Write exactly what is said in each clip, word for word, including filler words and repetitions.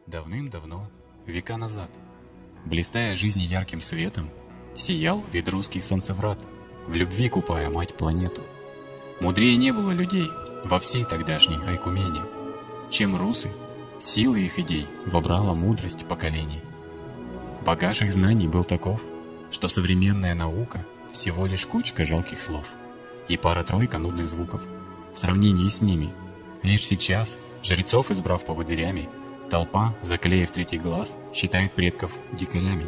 Давным-давно, века назад, блистая жизни ярким светом, сиял ветрусский солнцеврат, в любви купая мать планету. Мудрее не было людей во всей тогдашней Айкумене, чем русы, силы их идей вобрала мудрость поколений. Багаж их знаний был таков, что современная наука всего лишь кучка жалких слов и пара-тройка нудных звуков. В сравнении с ними, лишь сейчас, жрецов избрав поводырями, толпа, заклеив третий глаз, считает предков дикарями.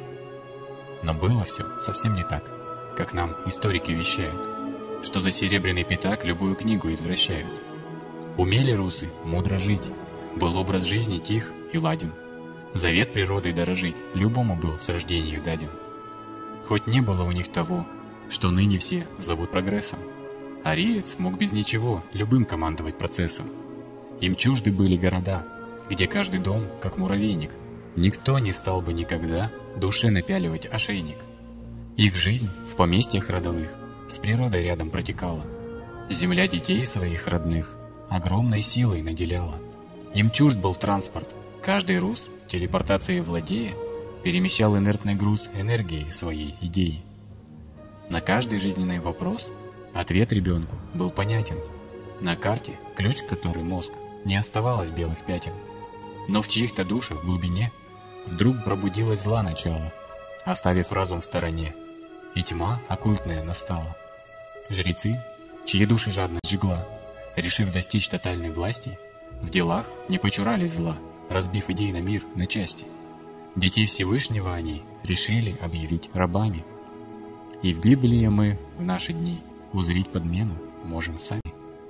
Но было все совсем не так, как нам историки вещают, что за серебряный пятак любую книгу извращают. Умели русы мудро жить, был образ жизни тих и ладен. Завет природой дорожить любому был с рождения их даден. Хоть не было у них того, что ныне все зовут прогрессом, ариец мог без ничего любым командовать процессом. Им чужды были города, где каждый дом как муравейник. Никто не стал бы никогда душе напяливать ошейник. Их жизнь в поместьях родовых с природой рядом протекала. Земля детей своих родных огромной силой наделяла. Им чужд был транспорт. Каждый рус, телепортацией владея, перемещал инертный груз энергии своей идеи. На каждый жизненный вопрос ответ ребенку был понятен. На карте, ключ который мозг, не оставалось белых пятен. Но в чьих-то душах в глубине вдруг пробудилось зла начало, оставив разум в стороне, и тьма оккультная настала. Жрецы, чьи души жадность жгла, решив достичь тотальной власти, в делах не почурались зла, разбив идейный мир на части. Детей Всевышнего они решили объявить рабами. И в Библии мы в наши дни узреть подмену можем сами.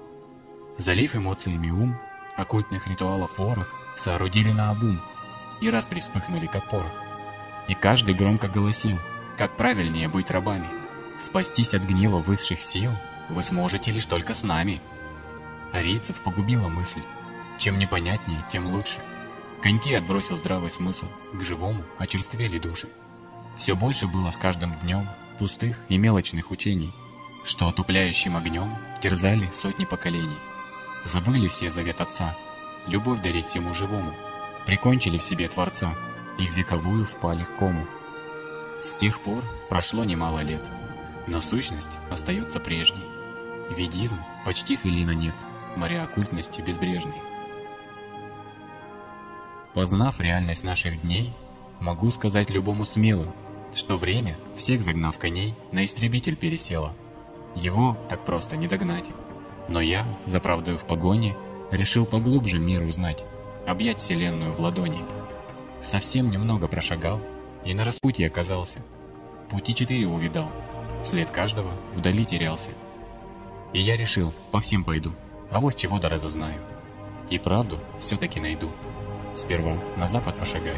Залив эмоциями ум, оккультных ритуалов ворох соорудили наобум, и распри вспыхнули, как порох. И каждый громко голосил, как правильнее быть рабами. Спастись от гнева высших сил вы сможете лишь только с нами. Арийцев погубила мысль, чем непонятнее, тем лучше. Коньки отбросил здравый смысл, к живому очерствели души. Все больше было с каждым днем пустых и мелочных учений, что отупляющим огнем терзали сотни поколений. Забыли все завет отца, любовь дарить всему живому, прикончили в себе Творца и в вековую впали в кому. С тех пор прошло немало лет, но сущность остается прежней. Ведизм почти свели на нет, моря оккультности безбрежной. Познав реальность наших дней, могу сказать любому смело, что время, всех загнав коней, на истребитель пересело. Его так просто не догнать. Но я, за правдою в погоне, решил поглубже мир узнать, объять вселенную в ладони. Совсем немного прошагал, и на распутье оказался. Пути четыре увидал, след каждого вдали терялся. И я решил, по всем пойду, а вот чего да разузнаю. И правду все-таки найду. Сперва на запад пошагаю.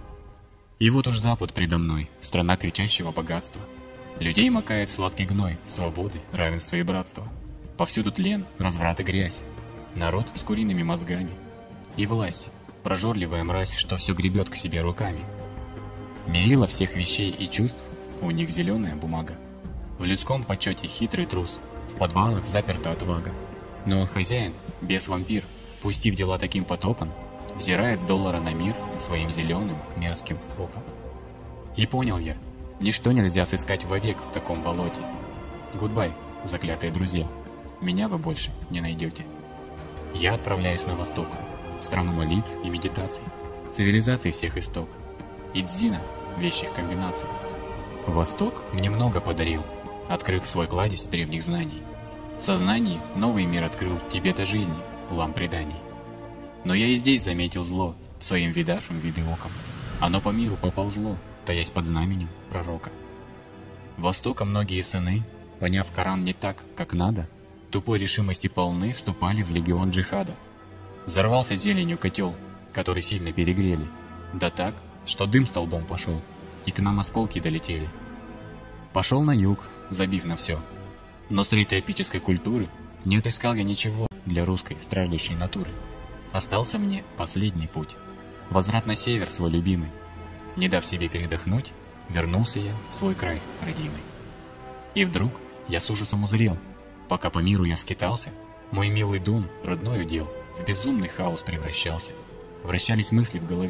И вот уж запад предо мной, страна кричащего богатства. Людей макает в сладкий гной свободы, равенства и братства. Повсюду тлен, разврат и грязь. Народ с куриными мозгами. И власть, прожорливая мразь, что все гребет к себе руками. Мерила всех вещей и чувств, у них зеленая бумага. В людском почете хитрый трус, в подвалах заперта отвага. Но хозяин, бес-вампир, пустив дела таким потоком, взирает с доллара на мир своим зеленым мерзким оком. И понял я, ничто нельзя сыскать вовек в таком болоте. Гудбай, заклятые друзья, меня вы больше не найдете. Я отправляюсь на восток, в страну молитв и медитаций, цивилизаций всех исток, и дзина вещих комбинаций. Восток мне много подарил, открыв свой кладезь древних знаний. В сознании новый мир открыл тебе-то жизни, лам преданий. Но я и здесь заметил зло, своим видавшим виды оком. Оно по миру поползло, таясь под знаменем пророка. Востока многие сыны, поняв Коран не так, как надо, тупой решимости полны вступали в легион джихада. Взорвался зеленью котел, который сильно перегрели, да так, что дым столбом пошел, и к нам осколки долетели. Пошел на юг, забив на все, но среди тропической культуры не отыскал я ничего для русской страждущей натуры. Остался мне последний путь, возврат на север свой любимый. Не дав себе передохнуть, вернулся я в свой край родимый. И вдруг я с ужасом узрел, пока по миру я скитался, мой милый дом родной удел в безумный хаос превращался. Вращались мысли в голове,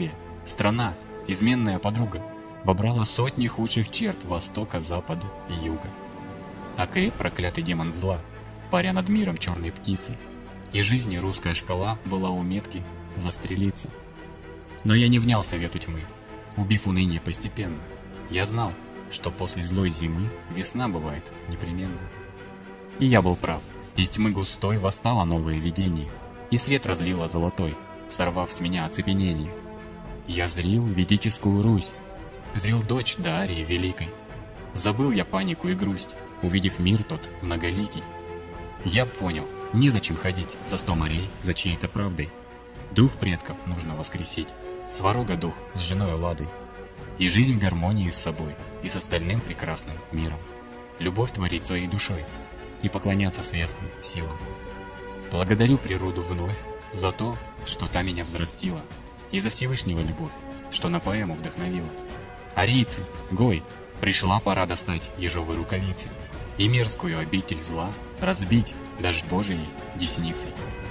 Страна, изменная подруга, вобрала сотни худших черт Востока, Запада и Юга. Окреп проклятый демон зла, паря над миром черной птицы, и жизни русская шкала была у метки застрелиться. Но я не внял совету тьмы, убив уныние постепенно. Я знал, что после злой зимы весна бывает непременно. И я был прав. Из тьмы густой восстало новое видение, и свет разлило золотой, сорвав с меня оцепенение. Я зрил ведическую Русь, зрил дочь Дарьи Великой. Забыл я панику и грусть, увидев мир тот многоликий. Я понял, незачем ходить за сто морей за чьей-то правдой. Дух предков нужно воскресить, сварога дух с женой Ладой. И жизнь в гармонии с собой и с остальным прекрасным миром. Любовь творить своей душой и поклоняться светлым силам. Благодарю природу вновь за то, что та меня взрастила, и за Всевышнего любовь, что на поэму вдохновила. Арийцы, гой, пришла пора достать ежовые рукавицы и мерзкую обитель зла разбить даже Божией десницей.